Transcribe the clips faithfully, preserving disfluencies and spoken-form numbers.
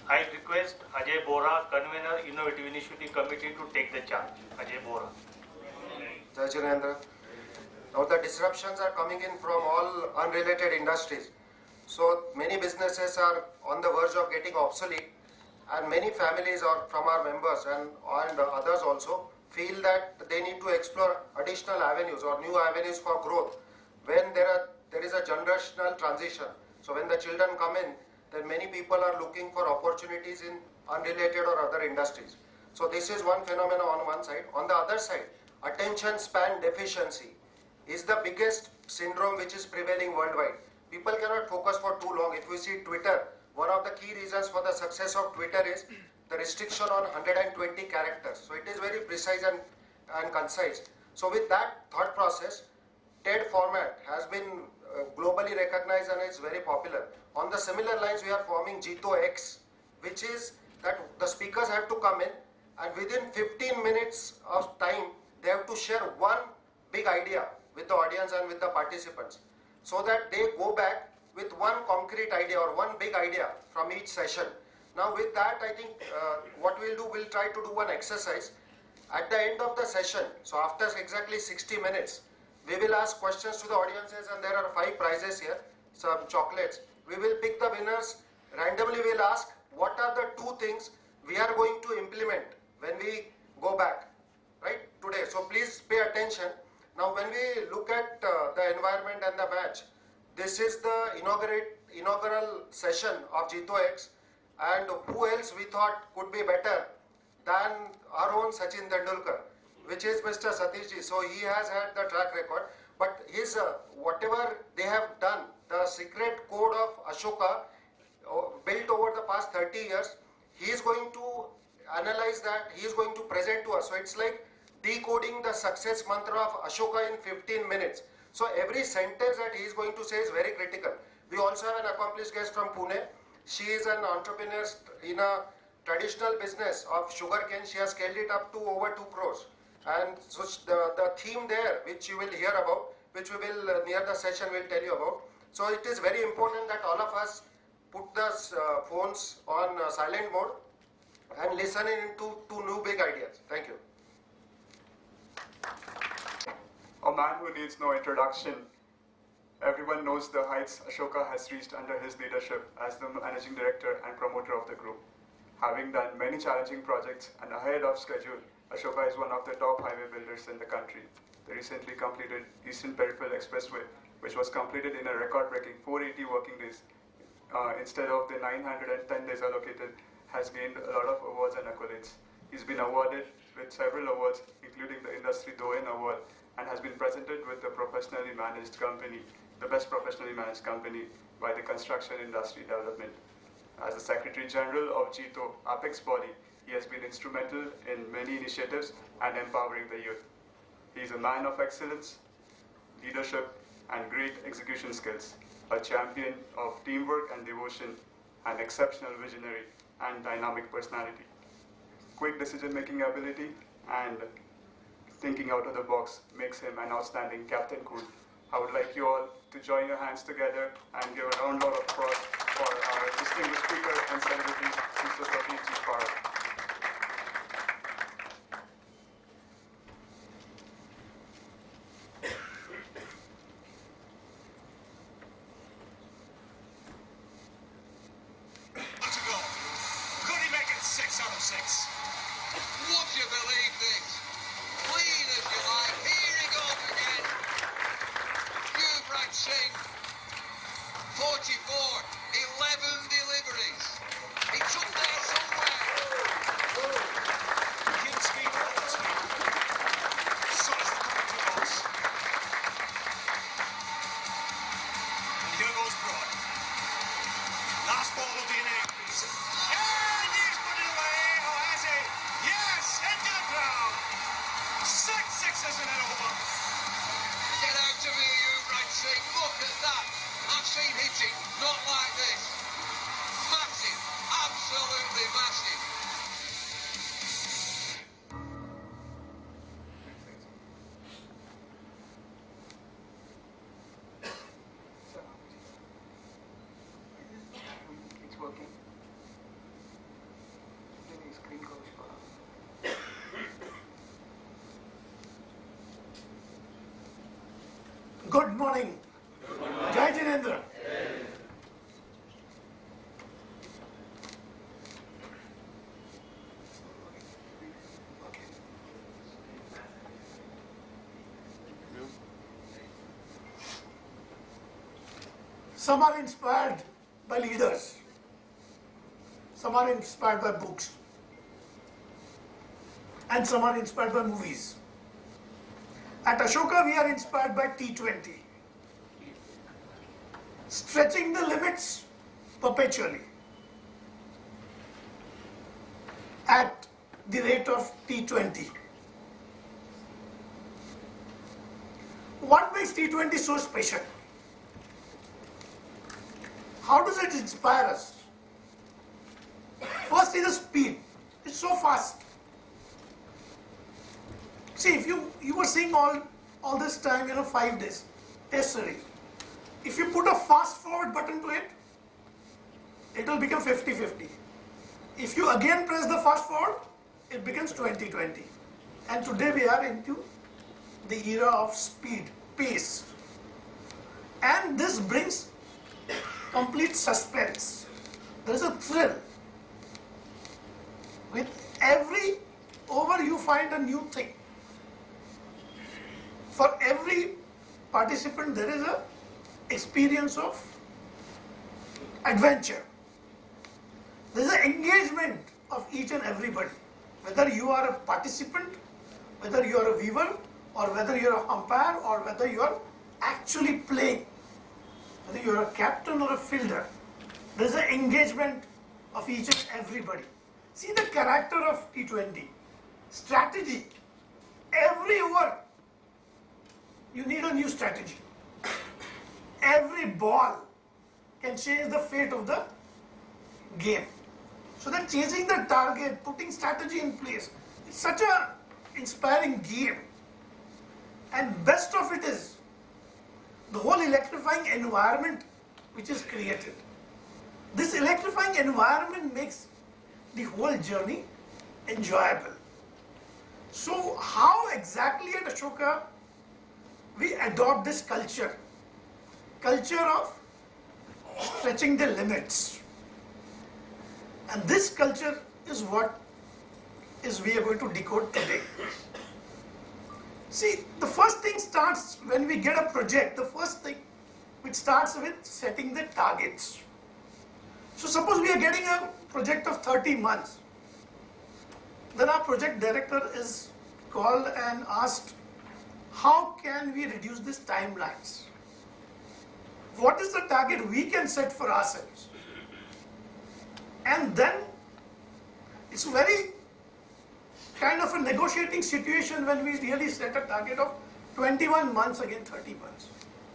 I request Ajay Bora, Convener, Innovative Initiative Committee, to take the charge. Ajay Bora. Jai Jinendra. Now the disruptions are coming in from all unrelated industries. So many businesses are on the verge of getting obsolete, and many families are from our members and, and others also feel that they need to explore additional avenues or new avenues for growth when there are there is a generational transition. So when the children come in, then many people are looking for opportunities in unrelated or other industries. So this is one phenomenon on one side. On the other side, attention span deficiency is the biggest syndrome which is prevailing worldwide. People cannot focus for too long. If we see Twitter, one of the key reasons for the success of Twitter is the restriction on one hundred twenty characters. So it is very precise and, and concise. So with that thought process, TED format has been uh, globally recognized and is very popular. On the similar lines, we are forming JITOx, which is that the speakers have to come in and within fifteen minutes of time, they have to share one big idea with the audience and with the participants, so that they go back with one concrete idea or one big idea from each session. Now with that, I think uh, what we'll do, we'll try to do one exercise. At the end of the session, so after exactly sixty minutes, we will ask questions to the audiences, and there are five prizes here, some chocolates. We will pick the winners. Randomly we'll ask, what are the two things we are going to implement when we go back, right, today. So please pay attention. Now when we look at uh, the environment and the match, this is the inaugurate, inaugural session of JITOx, and who else we thought could be better than our own Sachin Tendulkar, which is Mister Satish ji. So he has had the track record, but his uh, whatever they have done, the secret code of Ashoka uh, built over the past thirty years, he is going to analyze that, he is going to present to us. So it's like decoding the success mantra of Ashoka in fifteen minutes. So every sentence that he is going to say is very critical. We also have an accomplished guest from Pune. She is an entrepreneur in a traditional business of sugarcane. She has scaled it up to over two crores. And so the, the theme there, which you will hear about, which we will uh, near the session will tell you about. So it is very important that all of us put the uh, phones on uh, silent mode and listen into two new big ideas. Thank you. A man who needs no introduction. Everyone knows the heights Ashoka has reached under his leadership as the managing director and promoter of the group. Having done many challenging projects and ahead of schedule, Ashoka is one of the top highway builders in the country. The recently completed Eastern Peripheral Expressway, which was completed in a record-breaking four hundred eighty working days uh, instead of the nine hundred ten days allocated, has gained a lot of awards and accolades. He's been awarded with several awards, including the Industry Doen Award, and has been presented with the professionally managed company, the best professionally managed company by the Construction Industry Development. As the Secretary General of Jito, apex body, he has been instrumental in many initiatives and empowering the youth. He is a man of excellence, leadership, and great execution skills, a champion of teamwork and devotion, an exceptional visionary and dynamic personality, quick decision-making ability, and thinking out of the box makes him an outstanding Captain Cool. I would like you all to join your hands together and give a round of applause for our distinguished speaker and celebrity, Mister Satish ji Park. Could he make it six out of six? Would you believe this? Clean as you like. Here he goes again. Yuvraj Singh, forty-four, eleven deliveries. It's up there somewhere. King speed, ball speed. So is the commentary box. And here goes Broad. Last ball will be an increase. And he's put it away. Oh, has he? Yes, into the ground. Six sixes and an over. Get out of here, you right Singh. Look at that. I've seen hitting, not like this. Good morning. Jai Jinendra. Some are inspired by leaders. Some are inspired by books. And some are inspired by movies. At Ashoka, we are inspired by T twenty. Stretching the limits perpetually at the rate of T twenty. What makes T twenty so special? How does it inspire us? First is the speed. It's so fast. See, if you, you were seeing all, all this time, you know, five days, test series. If you put a fast forward button to it, it will become fifty fifty. If you again press the fast forward, it becomes twenty twenty. And today we are into the era of speed, pace. And this brings complete suspense. There is a thrill. With every over you find a new thing. For every participant there is a experience of adventure. There is an engagement of each and everybody. Whether you are a participant, whether you are a viewer, or whether you are an umpire, or whether you are actually playing. Whether you are a captain or a fielder, there is an engagement of each and everybody. See the character of T twenty. Strategy. Every over, you need a new strategy. Every ball can change the fate of the game. So that chasing the target, putting strategy in place, it's such an inspiring game. And best of it is, the whole electrifying environment which is created. This electrifying environment makes the whole journey enjoyable. So how exactly at Ashoka we adopt this culture? Culture of stretching the limits. And this culture is what is we are going to decode today. See, the first thing starts when we get a project, the first thing which starts with setting the targets. So suppose we are getting a project of thirty months. Then our project director is called and asked, how can we reduce these timelines? What is the target we can set for ourselves? And then it's very kind of a negotiating situation when we really set a target of twenty-one months against thirty months.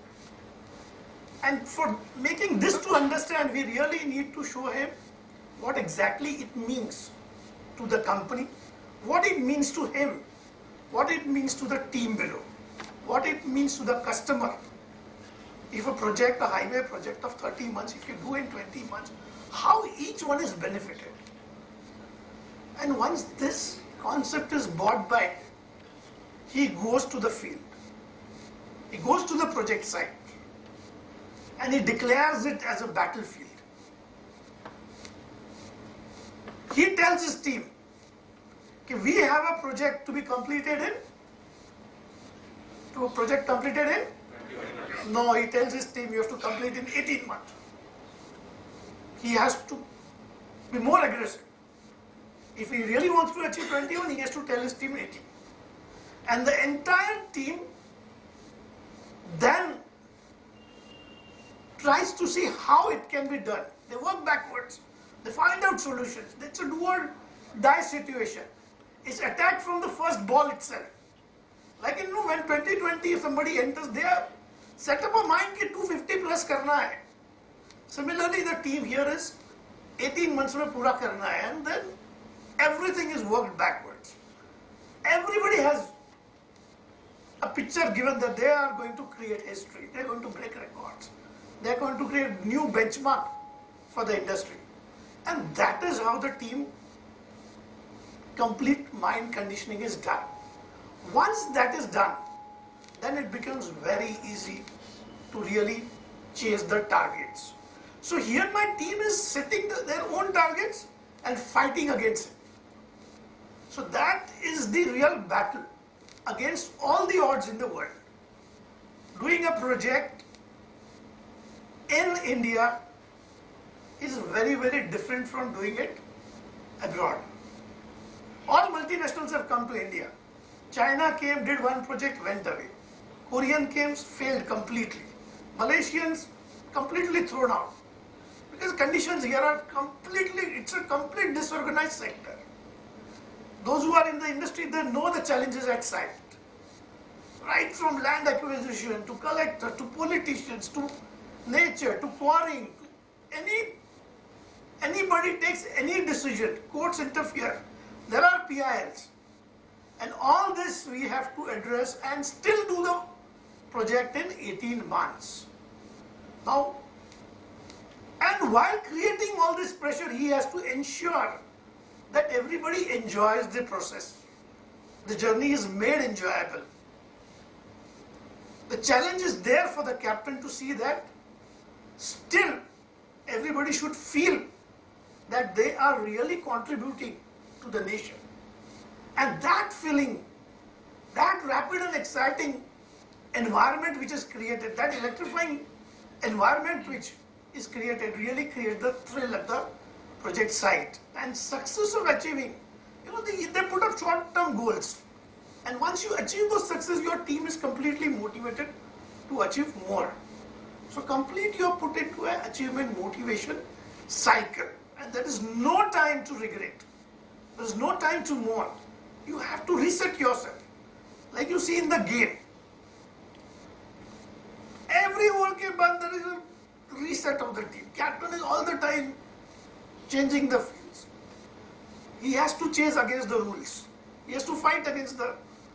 And for making this to understand, we really need to show him what exactly it means to the company, what it means to him, what it means to the team below, what it means to the customer. If a project, a highway project of thirty months, if you do in twenty months, how each one is benefited. And once this concept is bought by, he goes to the field. He goes to the project site and he declares it as a battlefield. He tells his team, okay, we have a project to be completed in, to a project completed in? No, he tells his team you have to complete in eighteen months. He has to be more aggressive. If he really wants to achieve twenty-one, he has to tell his team eighteen. And the entire team then tries to see how it can be done. They work backwards. They find out solutions. It's a do or die situation. It's attacked from the first ball itself. Like you know, when twenty twenty, if somebody enters, they are set up a mind that two fifty plus karna hai. Similarly, the team here is eighteen months mein pura karna hai, and then everything is worked backwards. Everybody has a picture given that they are going to create history. They are going to break records. They are going to create new benchmark for the industry. And that is how the team complete mind conditioning is done. Once that is done, then it becomes very easy to really chase the targets. So here my team is setting the, their own targets and fighting against it. So that is the real battle against all the odds in the world. Doing a project in India is very, very different from doing it abroad. All multinationals have come to India. China came, did one project, went away. Korean came, failed completely. Malaysians completely thrown out. Because conditions here are completely, it's a complete disorganized sector. Those who are in the industry, they know the challenges at site. Right from land acquisition, to collector, to politicians, to nature, to quarrying, to any, anybody takes any decision, courts interfere. There are P I Ls. And all this we have to address and still do the project in eighteen months. Now, and while creating all this pressure, he has to ensure that everybody enjoys the process. The journey is made enjoyable. The challenge is there for the captain to see that still everybody should feel that they are really contributing to the nation. And that feeling, that rapid and exciting environment which is created, that electrifying environment which is created, really creates the thrill at the project site. And success of achieving, you know, they, they put up short-term goals. And once you achieve those success, your team is completely motivated to achieve more. So complete your put into an achievement motivation cycle. And there is no time to regret. There is no time to mourn. You have to reset yourself. Like you see in the game. Every over ke baad there is a reset of the team. Captain is all the time changing the fields. He has to chase against the rules. He has to fight against the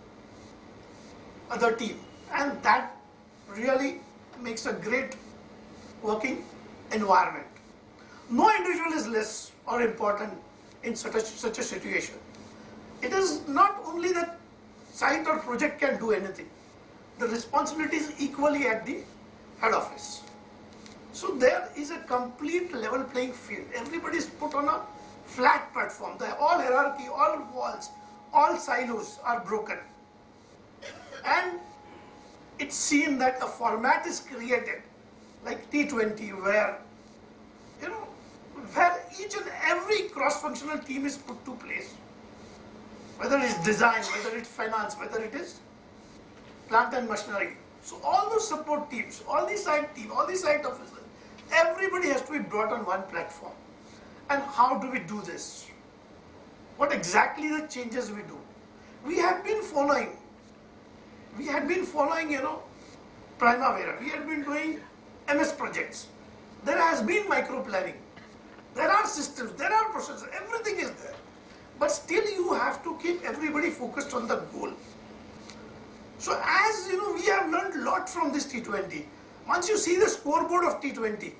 other team. And that really makes a great working environment. No individual is less or important in such a, such a situation. It is not only that site or project can do anything. The responsibility is equally at the head office. So there is a complete level playing field. Everybody is put on a flat platform. The, all hierarchy, all walls, all silos are broken. And it's seen that a format is created like T twenty where, you know, where each and every cross-functional team is put to place. Whether it's design, whether it's finance, whether it is plant and machinery. So all those support teams, all the site team, all the site officers, everybody has to be brought on one platform. And how do we do this? What exactly the changes we do? We have been following, we had been following, you know, Primavera. We had been doing M S projects. There has been micro planning. There are systems, there are processes, everything is there. But still you have to keep everybody focused on the goal. So as you know, we have learned a lot from this T twenty. Once you see the scoreboard of T twenty,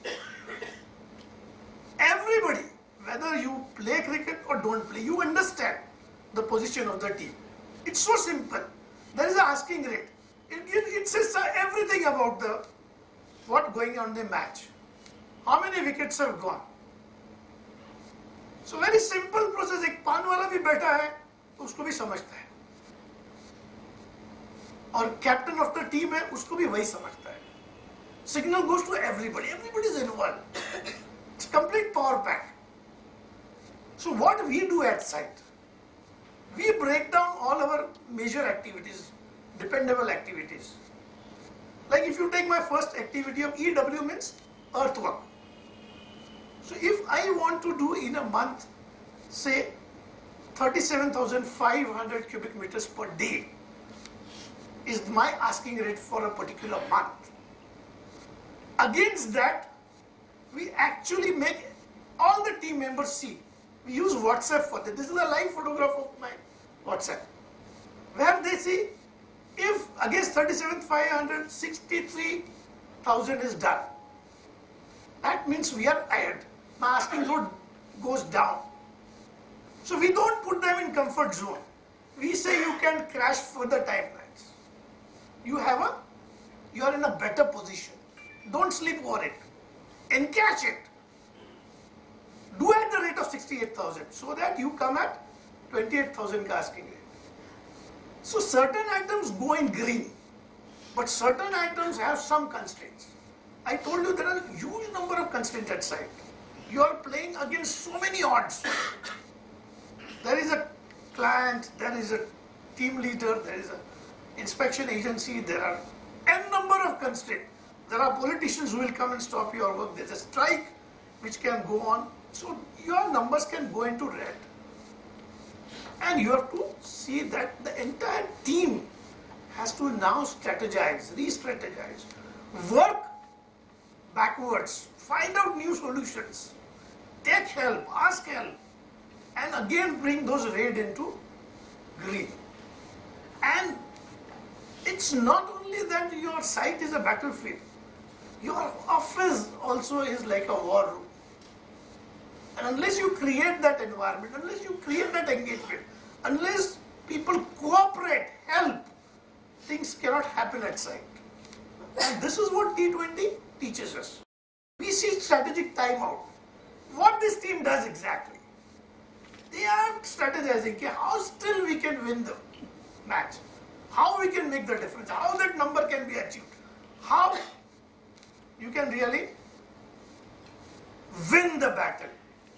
everybody, whether you play cricket or don't play, you understand the position of the team. It's so simple. There is an asking rate. It, it, it says everything about the what going on in the match. How many wickets have gone? So very simple process. एक पान वाला भी बैठा है तो उसको भी समझता है और कैप्टन ऑफ द टीम है उसको भी वही समझता है. Signal goes to everybody. Everybody is involved. It's complete power pack. So what we do at site, we break down all our major activities, dependable activities. Like if you take my first activity of E W means earthwork. So if I want to do in a month, say thirty-seven thousand five hundred cubic meters per day is my asking rate for a particular month. Against that, we actually make all the team members see. We use WhatsApp for that. This is a live photograph of my WhatsApp, where they see if against thirty-seven thousand five hundred, sixty-three thousand is done. That means we are tired. My asking load goes down. So we don't put them in comfort zone. We say you can crash further timelines. You have a, you are in a better position. Don't sleep over it. Encash it. Do at the rate of sixty-eight thousand so that you come at twenty-eight thousand ka asking rate. So certain items go in green, but certain items have some constraints. I told you there are a huge number of constraints at site. You are playing against so many odds. There is a client, there is a team leader, there is an inspection agency, there are n number of constraints. There are politicians who will come and stop your work. There's a strike which can go on. So your numbers can go into red. And you have to see that the entire team has to now strategize, re-strategize, work backwards, find out new solutions, take help, ask help, and again bring those red into green. And it's not only that your site is a battlefield, your office also is like a war room. And unless you create that environment, unless you create that engagement, unless people cooperate, help, things cannot happen at site. And this is what T twenty teaches us. We see strategic timeout. What this team does exactly? They are strategizing how still we can win the match, how we can make the difference, how that number can be achieved, how you can really win the battle.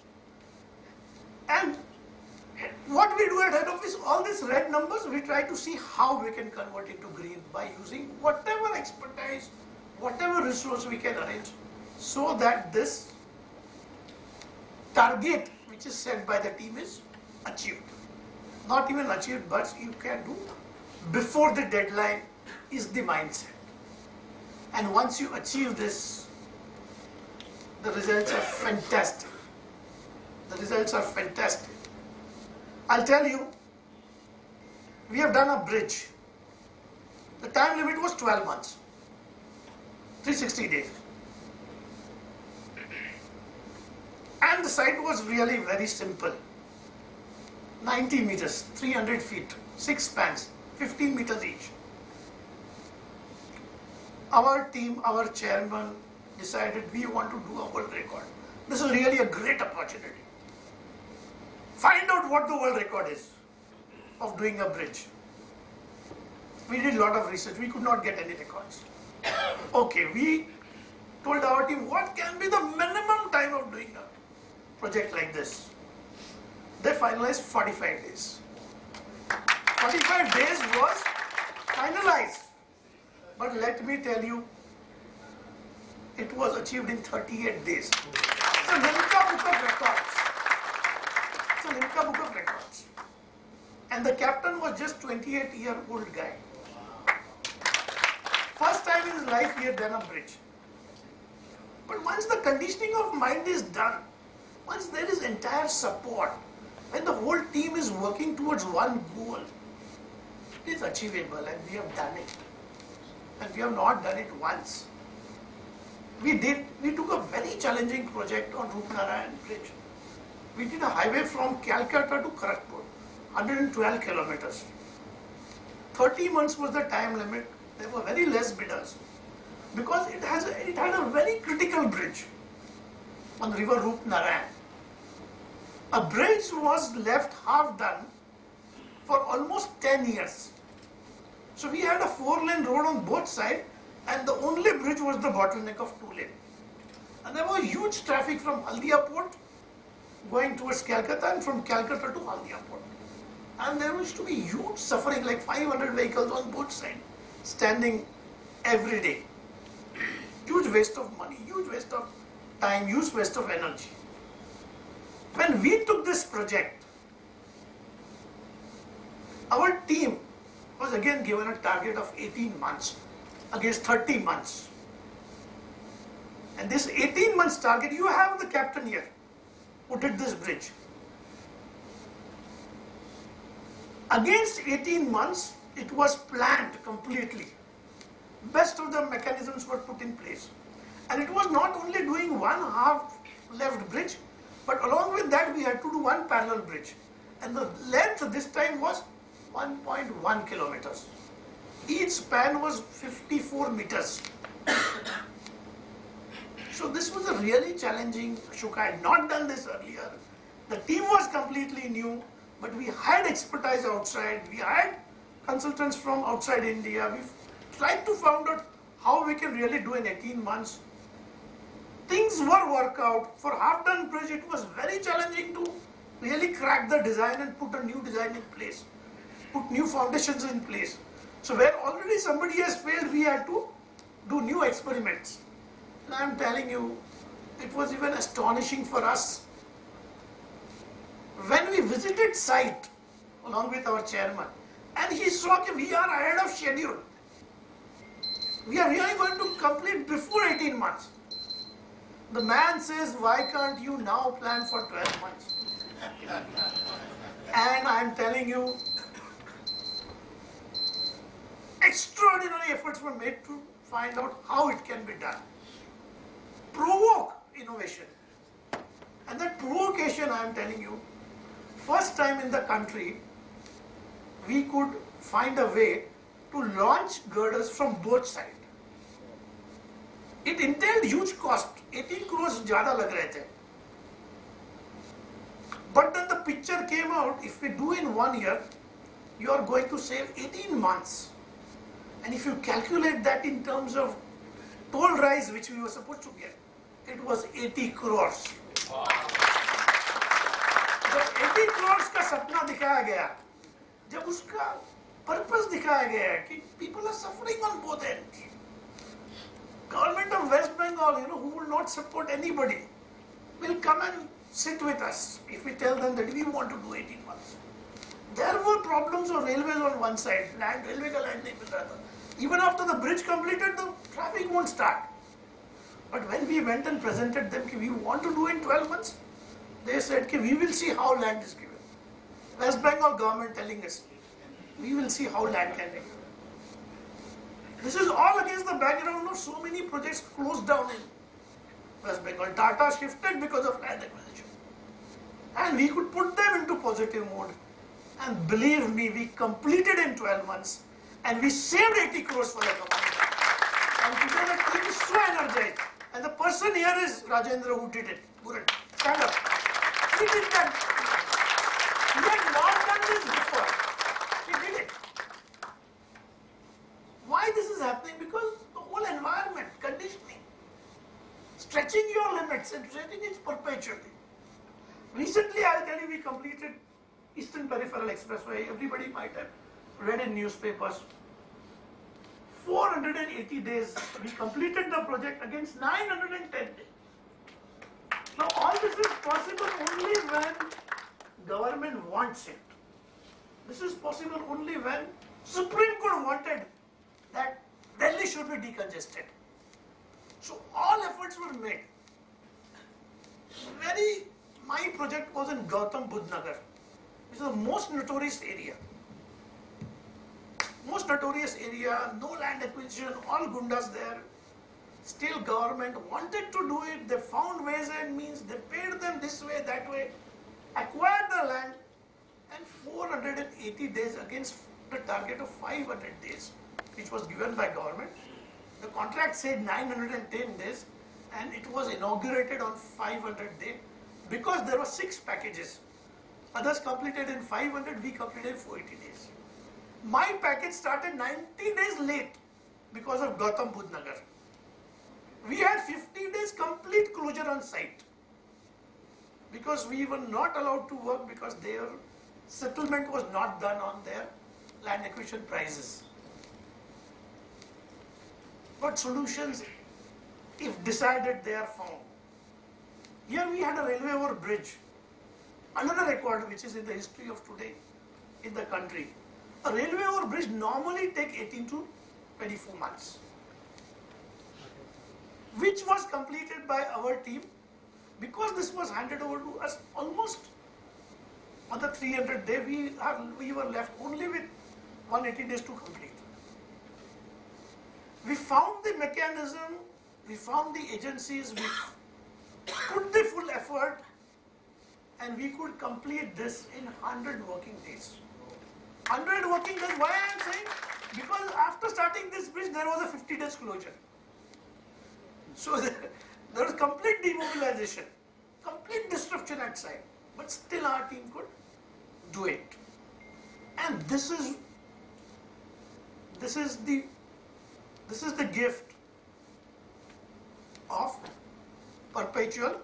And what we do at head office, all these red numbers, we try to see how we can convert into green by using whatever expertise, whatever resource we can arrange, so that this target which is set by the team is achieved. Not even achieved, but you can do before the deadline is the mindset. And once you achieve this, the results are fantastic. The results are fantastic. I'll tell you, we have done a bridge. The time limit was twelve months, three hundred sixty days. And the site was really very simple. ninety meters, three hundred feet, six spans, fifteen meters each. Our team, our chairman decided we want to do a world record. This is really a great opportunity. Find out what the world record is of doing a bridge. We did a lot of research. We could not get any records. Okay, we told our team what can be the minimum time of doing a project like this. They finalized forty-five days. forty-five days was finalized. But let me tell you, it was achieved in thirty-eight days. It's a Limca Book of Records. It's a Limca Book of Records. And the captain was just twenty-eight year old guy. First time in his life he had done a bridge. But once the conditioning of mind is done, once there is entire support, when the whole team is working towards one goal, it is achievable, and we have done it. And we have not done it once. We did, we took a very challenging project on Rupnarayan Bridge. We did a highway from Calcutta to Kharagpur, one hundred twelve kilometers. thirty months was the time limit. There were very less bidders because it has a, it had a very critical bridge on the river Rupnarayan. A bridge was left half done for almost ten years. So we had a four-lane road on both sides, and the only bridge was the bottleneck of two lane. And there was huge traffic from Haldia port going towards Calcutta and from Calcutta to Haldia port. And there used to be huge suffering, like five hundred vehicles on both sides, standing every day. Huge waste of money, huge waste of time, huge waste of energy. When we took this project, our team was again given a target of eighteen months against thirty months. And this eighteen months target, you have the captain here who did this bridge. Against eighteen months, it was planned completely. Best of the mechanisms were put in place. And it was not only doing one half left bridge, but along with that we had to do one parallel bridge. And the length this time was one point one kilometers. Each span was fifty-four meters. So this was a really challenging. Ashoka had not done this earlier. The team was completely new, but we had expertise outside. We had consultants from outside India. We tried to find out how we can really do in eighteen months. Things were worked out. For half-done bridge, it was very challenging to really crack the design and put a new design in place, put new foundations in place. So where already somebody has failed, we had to do new experiments. And I'm telling you, it was even astonishing for us. When we visited site, along with our chairman, and he saw that we are ahead of schedule. We are really going to complete before eighteen months. The man says, why can't you now plan for twelve months? And I'm telling you, extraordinary efforts were made to find out how it can be done. Provoke innovation. And that provocation, I'm telling you, first time in the country, we could find a way to launch girders from both sides. It entailed huge cost. eighteen crores ज़्यादा लग रहे थे. But then the picture came out, if we do in one year, you are going to save eighteen months. And if you calculate that in terms of toll rise, which we were supposed to get, it was eighty crores. जब eighty crores का सपना दिखाया गया, जब उसका purpose दिखाया गया कि people are suffering on both ends. Government of West Bengal, you know, who will not support anybody, will come and sit with us if we tell them that we want to do eighteen months. There were problems of railways on one side, land, railway ka land nahi mil raha tha. Even after the bridge completed, the traffic won't start. But when we went and presented them that we want to do in twelve months, they said that we will see how land is given. West Bengal government telling us, we will see how land can be given. This is all against the background of so many projects closed down in West Bengal. Tata shifted because of land acquisition. And we could put them into positive mode. And believe me, we completed in twelve months. And we saved eighty crores for the community. And today the team is so energized. And the person here is Rajendra who did it. Good. Stand up. He did that. He had not done this before. He did it. Why this is happening? Because the whole environment, conditioning, stretching your limits and stretching it perpetually. Recently, I'll tell you, we completed Eastern Peripheral Expressway. Everybody might have read in newspapers. four hundred eighty days, we completed the project against nine hundred ten days. Now, all this is possible only when government wants it. This is possible only when Supreme Court wanted that Delhi should be decongested. So all efforts were made. Very, my project was in Gautam Budh Nagar, which is the most notorious area. Most notorious area, no land acquisition, all gundas there. Still government wanted to do it, they found ways and means, they paid them this way, that way, acquired the land, and four hundred eighty days against the target of five hundred days, which was given by government. The contract said nine hundred ten days, and it was inaugurated on five hundred days because there were six packages. Others completed in five hundred, we completed in four hundred eighty days. My package started ninety days late because of Gautam Budh Nagar. We had fifty days complete closure on site because we were not allowed to work because their settlement was not done on their land acquisition prices. But solutions, if decided, they are found. Here we had a railway over bridge, another record which is in the history of today in the country. A railway over bridge normally takes eighteen to twenty-four months, which was completed by our team because this was handed over to us almost on the three hundred day. We, have, we were left only with one hundred eighty days to complete. We found the mechanism, we found the agencies, we put the full effort, and we could complete this in one hundred working days. one hundred working days, why I am saying? Because after starting this bridge, there was a fifty days closure. So There was complete demobilization, complete disruption at site, but still our team could do it. And this is this is the this is the gift of perpetual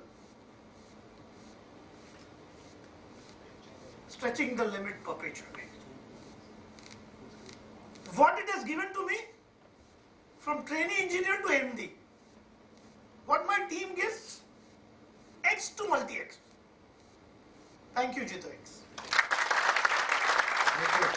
stretching the limit perpetually. What it has given to me, from trainee engineer to M D, what my team gives, X to multi-X. Thank you, JITOx. Thank you.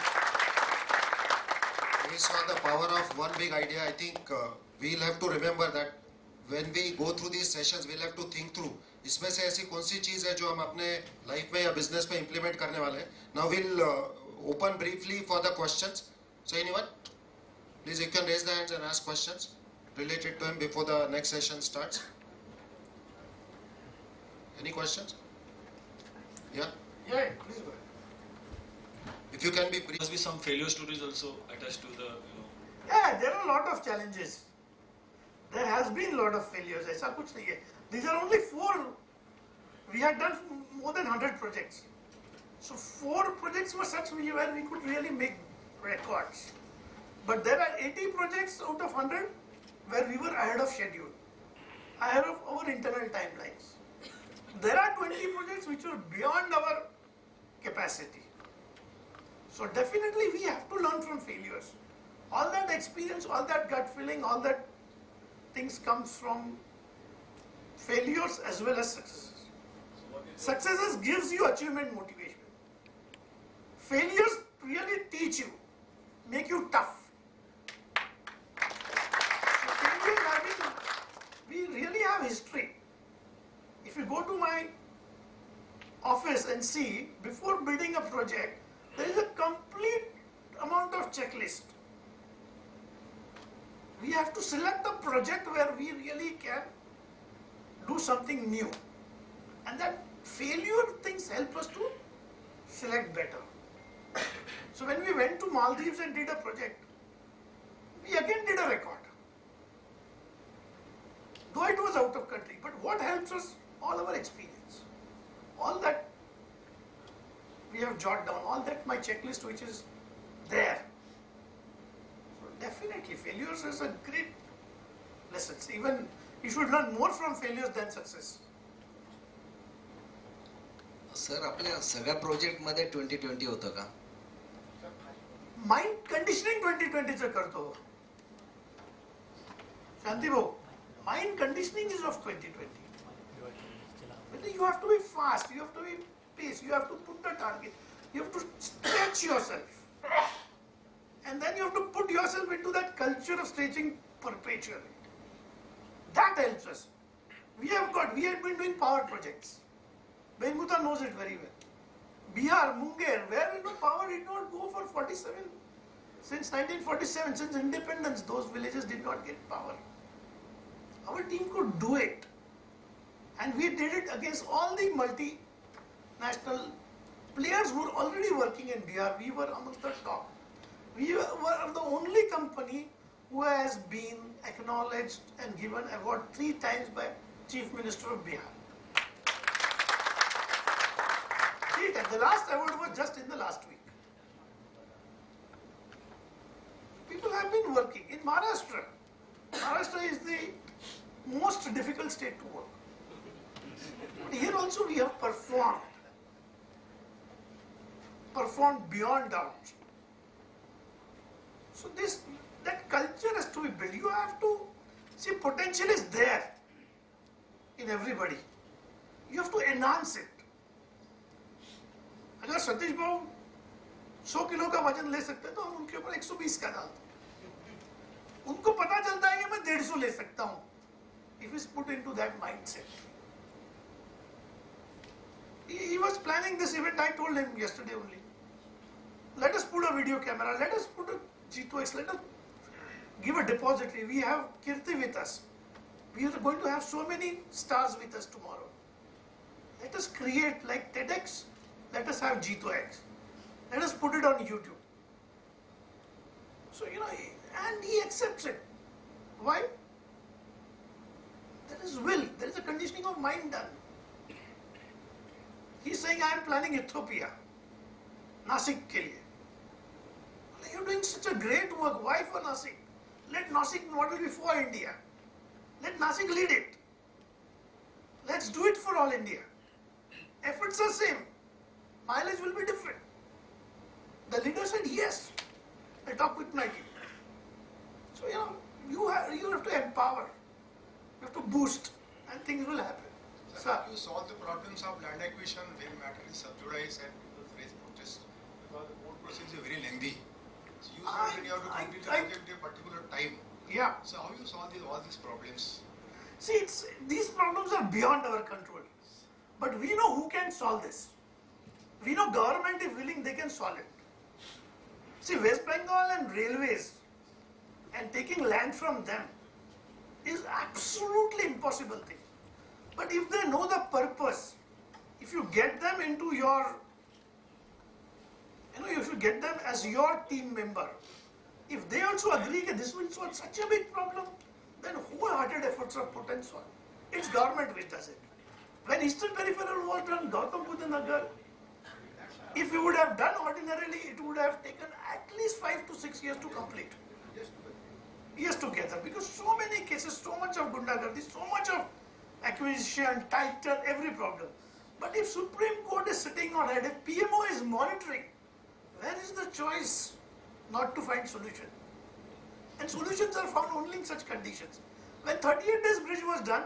We saw the power of one big idea. I think uh, we'll have to remember that when we go through these sessions, we'll have to think through. इसमें से ऐसी कौन सी चीज है जो हम अपने life में या बिजनेस में इम्प्लीमेंट करने वाले हैं. Now we'll uh, open briefly for the questions. So anyone, please you can raise the hands and ask questions related to him before the next session starts. Any questions? Yeah. Yeah, please go ahead. If you can be brief. Must be some failure stories also attached to the, you know. Yeah, there are a lot of challenges. There has been a lot of failures. ऐसा कुछ नहीं है. These are only four. We had done more than one hundred projects. So four projects were such where we could really make records. But there are eighty projects out of one hundred where we were ahead of schedule, ahead of our internal timelines. There are twenty projects which were beyond our capacity. So definitely we have to learn from failures. All that experience, all that gut feeling, all that things comes from failures as well as successes. Successes gives you achievement motivation. Failures really teach you, make you tough. So failures have been, we really have history. If you go to my office and see, before building a project, there is a complete amount of checklist. We have to select a project where we really can do something new. And that failure things help us to select better. So when we went to Maldives and did a project, we again did a record. Though it was out of country, but what helps us? All our experience. All that we have jotted down, all that my checklist which is there. So definitely failures is a great lesson. Even you should learn more from failures than success. Sir आपल्या सगळ्या project मध्ये twenty twenty होतं का? Mind conditioning twenty twenty चं करतो. शांती भाऊ, mind conditioning is of twenty twenty. You have to be fast, you have to be pace, you have to put the target, you have to stretch yourself. And then you have to put yourself into that culture of stretching perpetually. That helps us. We have got, we have been doing power projects. Benguta knows it very well. Bihar, Munger, where you know power did not go for forty-seven, since nineteen forty-seven, since independence, those villages did not get power. Our team could do it. And we did it against all the multinational players who were already working in Bihar. We were amongst the top. We were the only company who has been acknowledged and given award three times by Chief Minister of Bihar. Three times. The last award was just in the last week. People have been working. In Maharashtra, Maharashtra is the most difficult state to work. But here also we have performed, performed beyond doubt. So this, that culture has to be built. You have to, see, potential is there in everybody. You have to enhance it. अगर सतीश भाऊ सौ kilo का वजन ले सकते हैं तो हम उनके ऊपर एक सौ बीस का डालते हैं. उनको पता चलता है कि मैं डेढ़ सौ ले सकता हूँ. If it's put into that mindset. He, he was planning this event, I told him yesterday only. Let us put a video camera, let us put a JITOx, let us give a depository. We have Kirti with us. We are going to have so many stars with us tomorrow. Let us create like TEDx, let us have JITOx. Let us put it on YouTube. So, you know, and he accepts it. Why? There is will, there is a conditioning of mind done. He's saying, I am planning Ethiopia, Nashik ke liye. You're doing such a great work, why for Nashik? Let Nashik model be for India. Let Nashik lead it. Let's do it for all India. Efforts are same, mileage will be different. The leader said yes. I talked with my team. So, you know, you have, you have to empower, you have to boost, and things will happen. Sir, how you solve the problems of land acquisition when matter is sub judice and people raise protests? Because the court process is very lengthy. So you I- said that you have to I- complete the I- project in a particular time. Yeah. So how you solve these, all these problems? See, it's, these problems are beyond our control. But we know who can solve this. We know government, if willing, they can solve it. See, West Bengal and railways and taking land from them is absolutely impossible thing. But if they know the purpose, if you get them into your, you know, you should get them as your team member. If they also agree that this will solve such a big problem, then wholehearted efforts are put and solved. It's government which does it. When Eastern Peripheral was done, Gautam Buddha Nagar, if you would have done ordinarily, it would have taken at least five to six years to complete. Years together, because so many cases, so much of gundagardi, so much of acquisition, title, every problem. But if Supreme Court is sitting on it, if P M O is monitoring, where is the choice not to find solution? And solutions are found only in such conditions. When thirty-eight days bridge was done,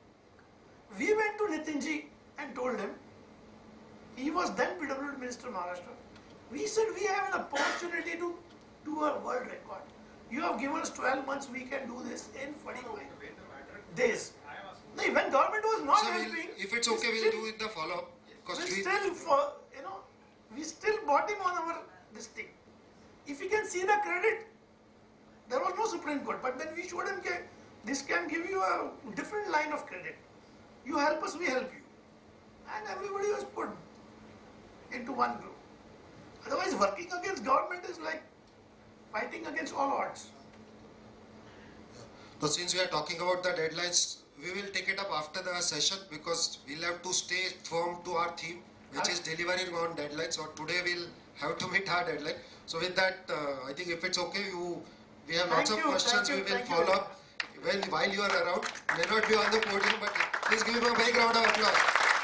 we went to Nitinji and told him, he was then P W D Minister of Maharashtra. We said we have an opportunity to do a world record. You have given us twelve months, we can do this in forty-five days. No, when government was not So we'll, helping, if it's we okay, we'll still- do it the follow-up. we Because we, still, for, you know, we still bought him on our this thing. If you can see the credit, there was no Supreme Court, but then we showed him that this can give you a different line of credit. You help us, we help you. And everybody was put into one group. Otherwise, working against government is like fighting against all odds. so since we are talking about the deadlines, we will take it up after the session because we'll have to stay firm to our theme, which is delivering on deadlines. So today we'll have to meet our deadline. So with that, uh, I think if it's okay, you we have lots Thank of you, questions. thank you, We will thank you follow very up when while you are around. May not be on the podium, but please give him a big round of applause.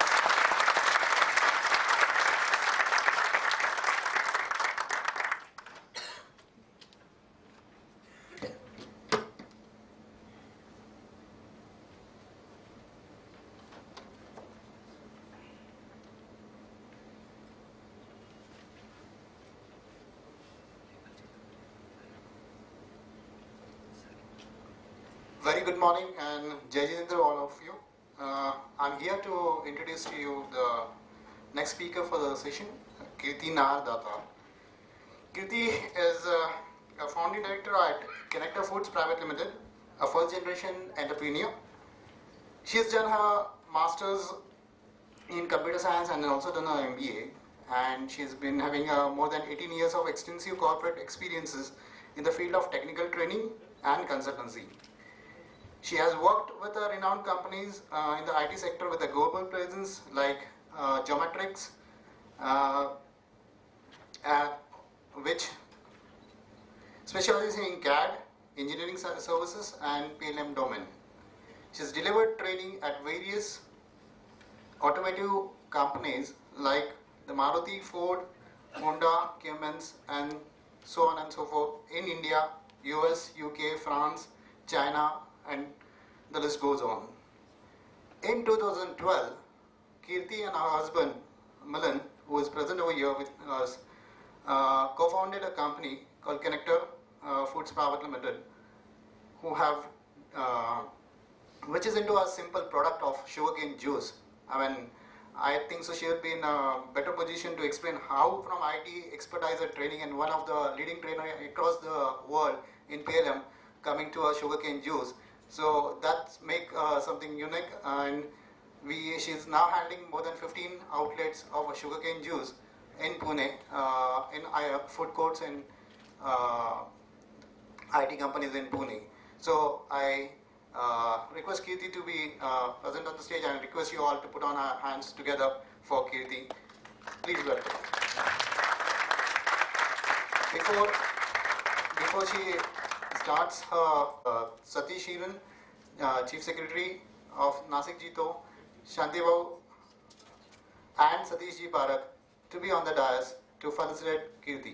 Very good morning and Jai Jitendra all of you. Uh, I'm here to introduce to you the next speaker for the session, Kirti Nar Datta. Kirti is uh, a founding director at Connector Foods Private Limited, a first generation entrepreneur. She has done her master's in computer science and also done her M B A, and she's been having uh, more than eighteen years of extensive corporate experiences in the field of technical training and consultancy. She has worked with uh, renowned companies uh, in the I T sector with a global presence like uh, Geometrics, uh, uh, which specializes in C A D, engineering services and P L M domain. She has delivered training at various automotive companies like the Maruti, Ford, Honda, Siemens and so on and so forth in India, U S, U K, France, China, and the list goes on. In two thousand twelve, Kirti and her husband Milan, who is present over here with us, uh, co-founded a company called Connector uh, Foods Private Limited, who have, uh, which is into a simple product of sugarcane juice. I mean, I think so she would be in a better position to explain how from I T expertise and training and one of the leading trainer across the world in P L M coming to a sugarcane juice. So that make uh, something unique, and we she's now handling more than fifteen outlets of sugarcane juice in Pune, uh, in uh, food courts and uh, I T companies in Pune. So I uh, request Kirti to be uh, present on the stage and request you all to put on our hands together for Kirti. Please welcome. Before, before she starts her uh, Satish Hiran, uh, Chief Secretary of Nashik Jito, Shanti Babu and Satish Ji Parak to be on the dais to felicitate Kirti.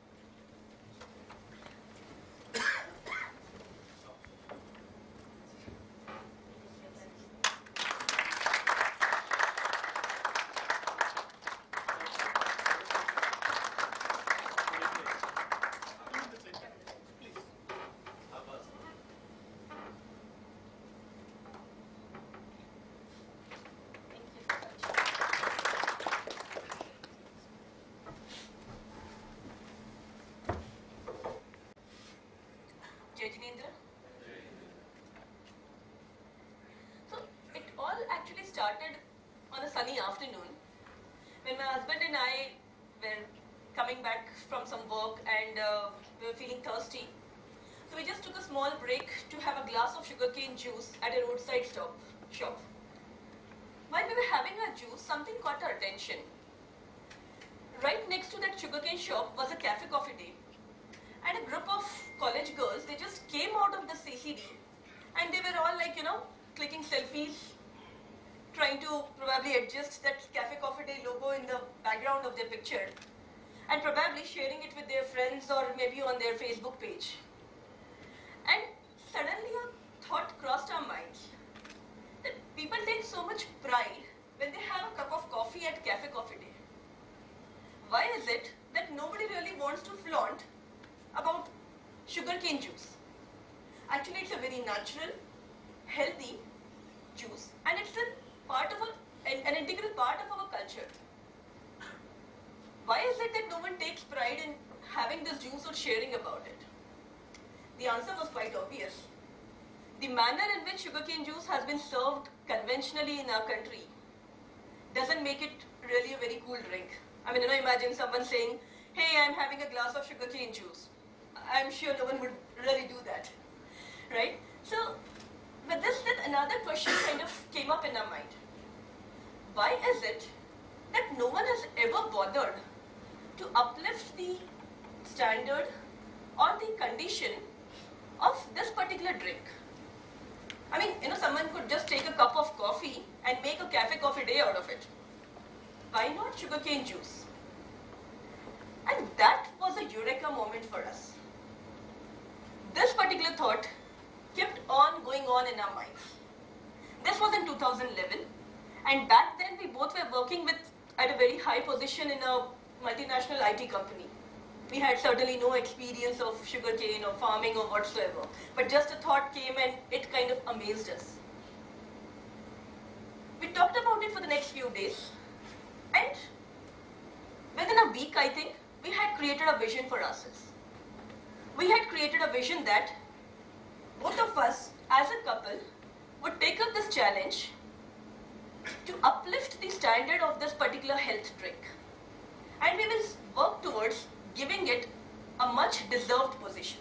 So it all actually started on a sunny afternoon when my husband and I were coming back from some work and uh, we were feeling thirsty. So we just took a small break to have a glass of sugarcane juice at a roadside stop shop. While we were having our juice, something caught our attention. Right next to that sugarcane shop was a cafe coffee day. And a group of college girls, they just came out of the C C D and they were all like, you know, clicking selfies, trying to probably adjust that Cafe Coffee Day logo in the background of their picture and probably sharing it with their friends or maybe on their Facebook page. And suddenly a thought crossed our minds that people take so much pride when they have a cup of coffee at Cafe Coffee Day. Why is it that nobody really wants to flaunt about sugarcane juice? Actually, it's a very natural, healthy juice and it's a part of a, an, an integral part of our culture. Why is it that no one takes pride in having this juice or sharing about it? The answer was quite obvious. The manner in which sugarcane juice has been served conventionally in our country doesn't make it really a very cool drink. I mean, you know, imagine someone saying, hey, I'm having a glass of sugarcane juice. I'm sure no one would really do that, right? So, with this, then another question kind of came up in our mind. Why is it that no one has ever bothered to uplift the standard or the condition of this particular drink? I mean, you know, someone could just take a cup of coffee and make a cafe coffee day out of it. Why not sugarcane juice? And that was a eureka moment for us. This particular thought kept on going on in our minds. This was in two thousand eleven, and back then we both were working with at a very high position in a multinational I T company. We had certainly no experience of sugarcane or farming or whatsoever, but just a thought came and it kind of amazed us. We talked about it for the next few days, and within a week, I think, we had created a vision for ourselves. We had created a vision that both of us, as a couple, would take up this challenge to uplift the standard of this particular health drink. And we will work towards giving it a much deserved position.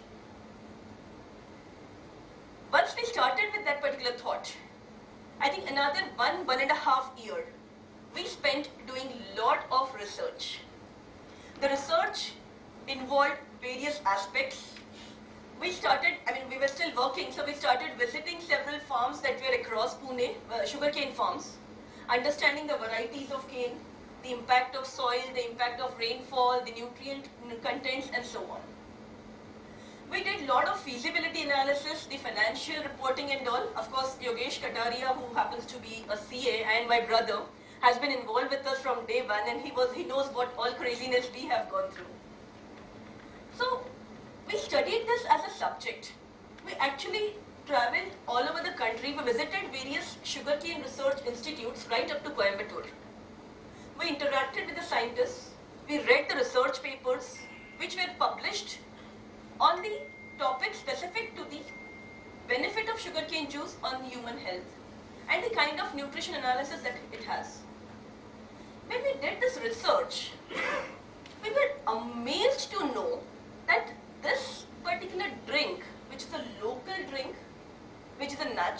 Once we started with that particular thought, I think another one, one and a half year, we spent doing a lot of research. The research involved various aspects. We started, I mean, we were still working, so we started visiting several farms that were across Pune, uh, sugarcane farms, understanding the varieties of cane, the impact of soil, the impact of rainfall, the nutrient contents, and so on. We did a lot of feasibility analysis, the financial reporting and all. Of course, Yogesh Kataria, who happens to be a C A, and my brother, has been involved with us from day one, and he was he knows what all craziness we have gone through. So, we studied this as a subject. We actually traveled all over the country. We visited various sugarcane research institutes right up to Coimbatore. We interacted with the scientists. We read the research papers which were published on the topic specific to the benefit of sugarcane juice on human health and the kind of nutrition analysis that it has. When we did this research, we were amazed to know that this particular drink, which is a local drink, which is a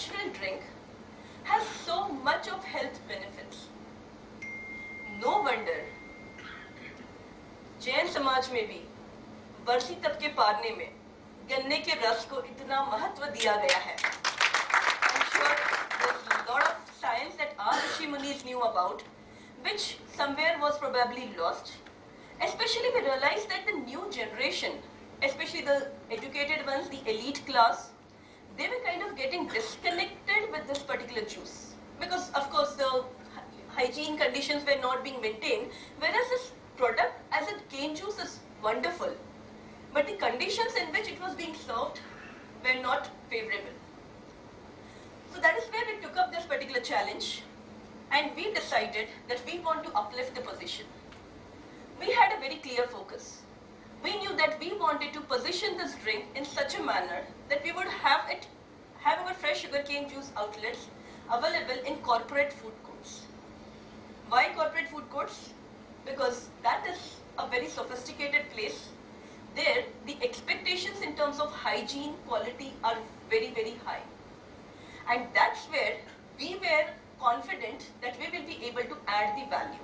Jain समाज में भी बरसी तब के पारने में गन्ने के रस को इतना महत्व दिया गया है. I'm sure there's a lot of science that our Rishi Munis knew about, which somewhere was probably lost. Especially we realized that the new generation, especially the educated ones, the elite class, they were kind of getting disconnected with this particular juice. Because of course the hygiene conditions were not being maintained, whereas this product as a cane juice is wonderful. But the conditions in which it was being served were not favorable. So that is where we took up this particular challenge, and we decided that we want to uplift the position. We had a very clear focus. We knew that we wanted to position this drink in such a manner that we would have it, have our fresh sugarcane juice outlets available in corporate food courts. Why corporate food courts? Because that is a very sophisticated place. There, the expectations in terms of hygiene, quality are very, very high. And that's where we were confident that we will be able to add the value.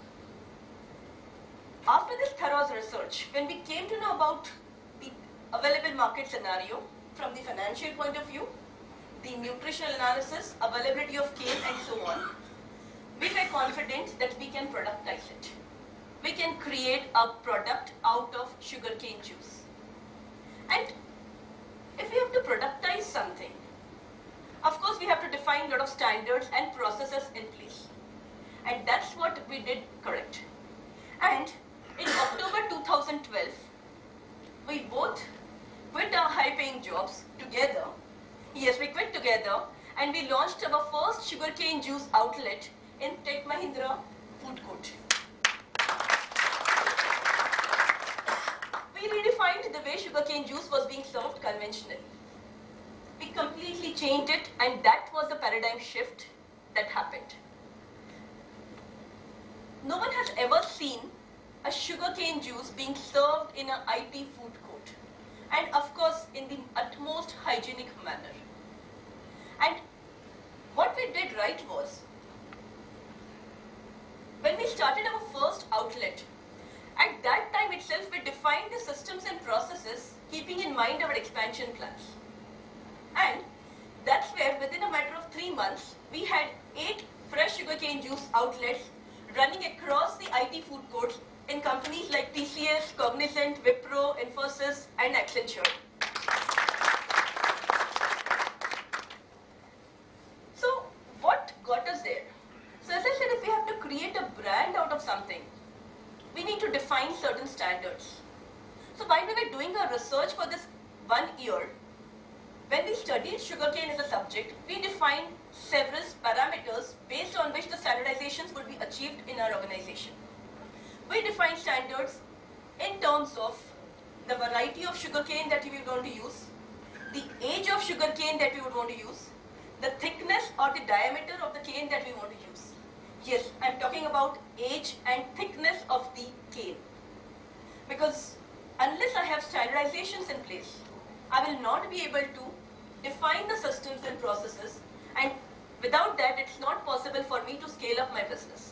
After this thorough research, when we came to know about the available market scenario from the financial point of view, the nutritional analysis, availability of cane and so on, we were confident that we can productize it. We can create a product out of sugarcane juice. And if we have to productize something, of course we have to define a lot of standards and processes in place. And that's what we did correct. And in October two thousand twelve, we both quit our high-paying jobs together. Yes, we quit together and we launched our first sugarcane juice outlet in Tech Mahindra food court. We redefined the way sugarcane juice was being served conventionally. We completely changed it, and that was the paradigm shift that happened. No one has ever seen a sugarcane juice being served in an I T food court, and of course in the utmost hygienic manner. And what we did right was, when we started our first outlet, at that time itself we defined the systems and processes keeping in mind our expansion plans. And that's where within a matter of three months, we had eight fresh sugarcane juice outlets running across the I T food courts in companies like T C S, Cognizant, Wipro, Infosys and Accenture. So what got us there? So as I said, if we have to create a brand out of something, we need to define certain standards. So while we were doing our research for this one year, when we studied sugarcane as a subject, we defined several parameters based on which the standardizations would be achieved in our organization. We defined standards in terms of the variety of sugarcane that we were going to use, the age of sugarcane that we would want to use, the thickness or the diameter of the cane that we want to use. Yes, I am talking about age and thickness of the cane. Because unless I have standardizations in place, I will not be able to define the systems and processes, and without that it's not possible for me to scale up my business.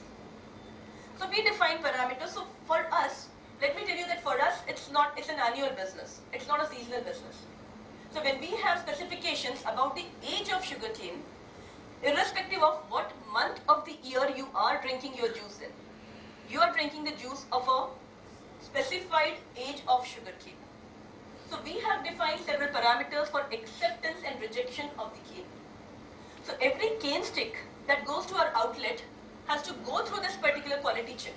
So we define parameters. So for us, let me tell you that for us it's not, it's an annual business. It's not a seasonal business. So when we have specifications about the age of sugarcane, irrespective of what month of the year you are drinking your juice in, you are drinking the juice of a specified age of sugarcane. So we have defined several parameters for acceptance and rejection of the cane. So every cane stick that goes to our outlet has to go through this particular quality check.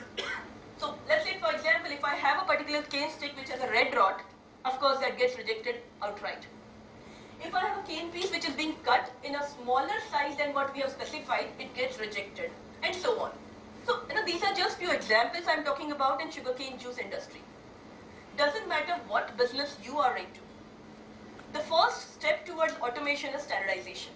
So let's say, for example, if I have a particular cane stick which has a red rod, of course that gets rejected outright. If I have a cane piece which is being cut in a smaller size than what we have specified, it gets rejected, and so on. So you know, these are just few examples I'm talking about in sugarcane juice industry. Doesn't matter what business you are into. The first step towards automation is standardization.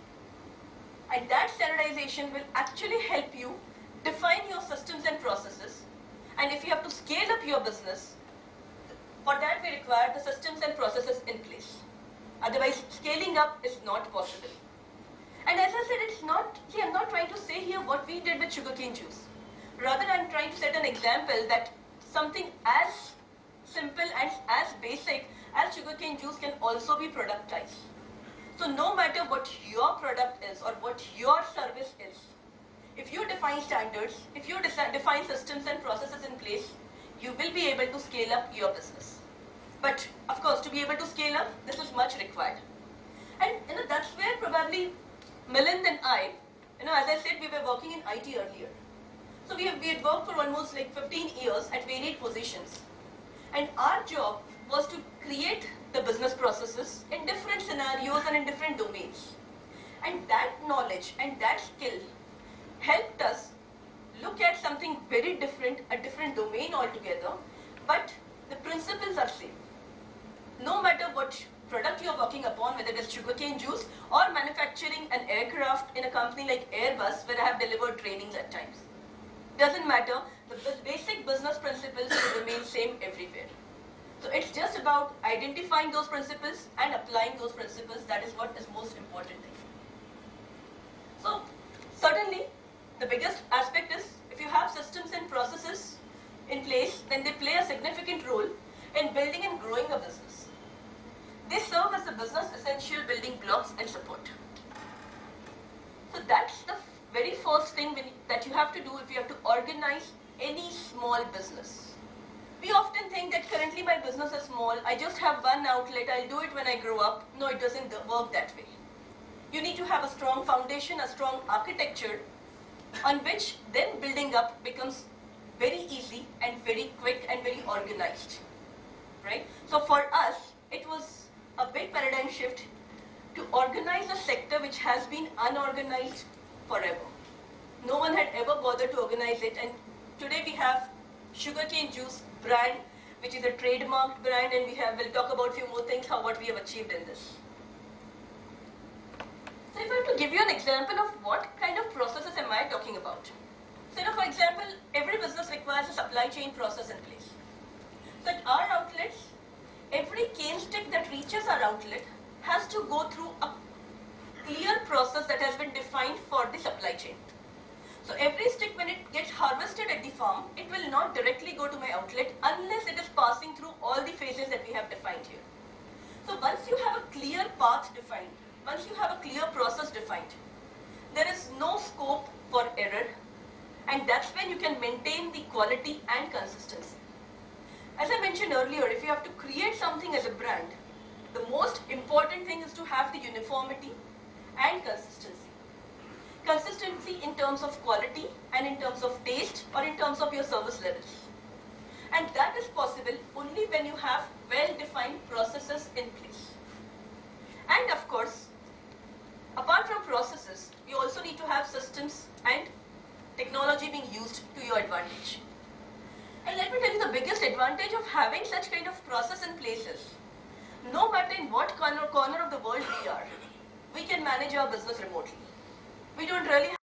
And that standardization will actually help you define your systems and processes. And if you have to scale up your business, for that we require the systems and processes in place. Otherwise, scaling up is not possible. And as I said, it's not, see, I'm not trying to say here what we did with sugarcane juice. Rather, I'm trying to set an example that something as simple and as basic as sugarcane juice can also be productized. So no matter what your product is or what your service is, if you define standards, if you define systems and processes in place, you will be able to scale up your business. But of course, to be able to scale up, this is much required. And you know, that's where probably Milind and I, you know, as I said, we were working in I T earlier. So we, have, we had worked for almost like fifteen years at varied positions. And our job was to create the business processes in different scenarios and in different domains. And that knowledge and that skill helped us look at something very different, a different domain altogether, but the principles are same. No matter what product you are working upon, whether it is sugarcane juice or manufacturing an aircraft in a company like Airbus, where I have delivered trainings at times. Doesn't matter, the basic business principles will remain same everywhere. So it's just about identifying those principles and applying those principles. That is what is most important thing. So certainly, the biggest aspect is if you have systems and processes in place, then they play a significant role in building and growing a business. They serve as the business essential building blocks and support. So that's the very first thing that you have to do if you have to organize any small business. We often think that currently my business is small, I just have one outlet, I'll do it when I grow up. No, it doesn't work that way. You need to have a strong foundation, a strong architecture, on which then building up becomes very easy and very quick and very organized, right? So for us, it was a big paradigm shift to organize a sector which has been unorganized forever. No one had ever bothered to organize it, and today we have sugarcane juice brand, which is a trademarked brand, and we have, we'll talk about a few more things, how what we have achieved in this. So if I have to give you an example of what kind of processes am I talking about. So you know, for example, every business requires a supply chain process in place. So at our outlets, every cane stick that reaches our outlet has to go through a clear process that has been defined for the supply chain. So every stick, when it gets harvested at the farm, it will not directly go to my outlet unless it is passing through all the phases that we have defined here. So once you have a clear path defined, once you have a clear process defined, there is no scope for error, and that's when you can maintain the quality and consistency. As I mentioned earlier, if you have to create something as a brand, the most important thing is to have the uniformity and consistency. Consistency in terms of quality and in terms of taste or in terms of your service levels. And that is possible only when you have well-defined processes in place. And of course, apart from processes, you also need to have systems and technology being used to your advantage. And let me tell you, the biggest advantage of having such kind of process in place is, no matter in what corner, corner of the world we are, we can manage our business remotely. We don't really